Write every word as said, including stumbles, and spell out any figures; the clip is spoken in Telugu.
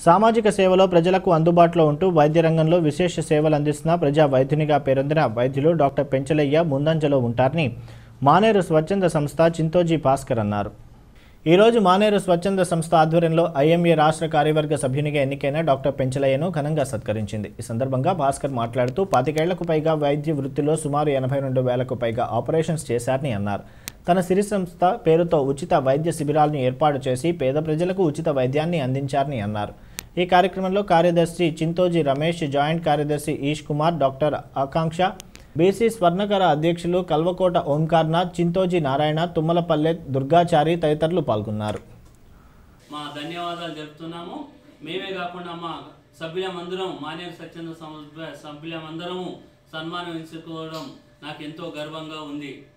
సామాజిక సేవలో ప్రజలకు అందుబాటులో ఉంటూ వైద్య రంగంలో విశేష సేవలు అందిస్తున్న ప్రజా వైద్యునిగా పేరొందిన వైద్యులు డాక్టర్ పెంచలయ్య ముందంజలో ఉంటారని మానేరు స్వచ్ఛంద సంస్థ చింతోజీ భాస్కర్ అన్నారు. ఈరోజు మానేరు స్వచ్ఛంద సంస్థ ఆధ్వర్యంలో ఐఎంఏ రాష్ట్ర కార్యవర్గ సభ్యునిగా ఎన్నికైన డాక్టర్ పెంచలయ్యను ఘనంగా సత్కరించింది. ఈ సందర్భంగా భాస్కర్ మాట్లాడుతూ పాతికేళ్లకు పైగా వైద్య వృత్తిలో సుమారు ఎనభై రెండు వేలకు పైగా ఆపరేషన్స్ చేశారని అన్నారు. తన సిరి సంస్థ పేరుతో ఉచిత వైద్య శిబిరాలను ఏర్పాటు చేసి పేద ప్రజలకు ఉచిత వైద్యాన్ని అందించారని అన్నారు. ఈ కార్యక్రమంలో కార్యదర్శి చింతోజీ రమేష్, జాయింట్ కార్యదర్శి ఈష్ కుమార్, డాక్టర్ ఆకాంక్ష, బీసీ స్వర్ణకర అధ్యక్షులు కల్వకోట ఓంకార్నాథ్, చింతోజీ నారాయణ, తుమ్మలపల్లె దుర్గాచారి తదితరులు పాల్గొన్నారు. మా ధన్యవాదాలు చెప్తున్నాము. మేమే కాకుండా మా సభ్యులమందరం మానేరు స్వచ్ఛంద సంస్థ సభ్యులమందరము సన్మానం ఎంచుకోవడం నాకు ఎంతో గర్వంగా ఉంది.